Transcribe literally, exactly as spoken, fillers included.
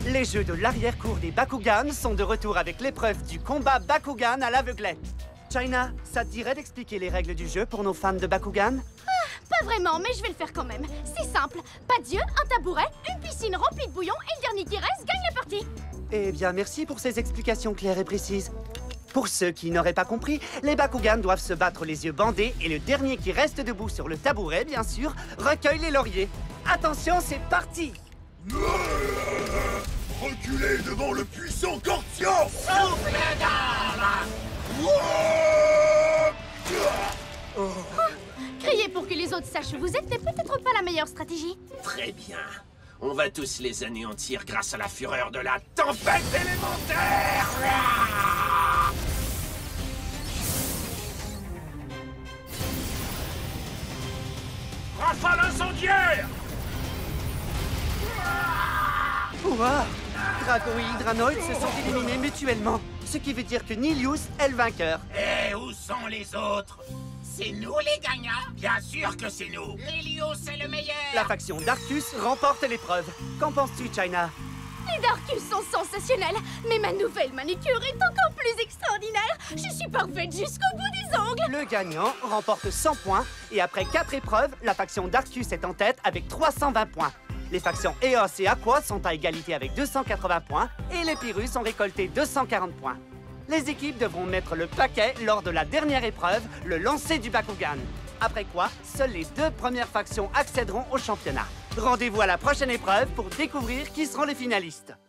Les jeux de l'arrière-cour des Bakugan sont de retour avec l'épreuve du combat Bakugan à l'aveuglette. China, ça te dirait d'expliquer les règles du jeu pour nos fans de Bakugan? Ah, pas vraiment, mais je vais le faire quand même. C'est simple. Pas d'yeux, un tabouret, une piscine remplie de bouillon et le dernier qui reste gagne la partie. Eh bien, merci pour ces explications claires et précises. Pour ceux qui n'auraient pas compris, les Bakugan doivent se battre les yeux bandés et le dernier qui reste debout sur le tabouret, bien sûr, recueille les lauriers. Attention, c'est parti! Reculez devant le puissant Cortia! Souffle d'âme! Oh, crier pour que les autres sachent où vous êtes n'est peut-être pas la meilleure stratégie. Très bien. On va tous les anéantir grâce à la fureur de la tempête élémentaire! Rafale incendiaire! Ouah! Drago et Hydranoid se sont éliminés mutuellement, ce qui veut dire que Nilius est le vainqueur. Et où sont les autres? C'est nous les gagnants? Bien sûr que c'est nous! Nilius est le meilleur! La faction Darkus remporte l'épreuve. Qu'en penses-tu, China? Les Darkus sont sensationnels, mais ma nouvelle manucure est encore plus extraordinaire. Je suis parfaite jusqu'au bout des ongles. Le gagnant remporte cent points et après quatre épreuves, la faction Darkus est en tête avec trois cent vingt points. Les factions Eos et Aqua sont à égalité avec deux cent quatre-vingts points et les Pyrrhus ont récolté deux cent quarante points. Les équipes devront mettre le paquet lors de la dernière épreuve, le lancer du Bakugan. Après quoi, seules les deux premières factions accéderont au championnat. Rendez-vous à la prochaine épreuve pour découvrir qui seront les finalistes.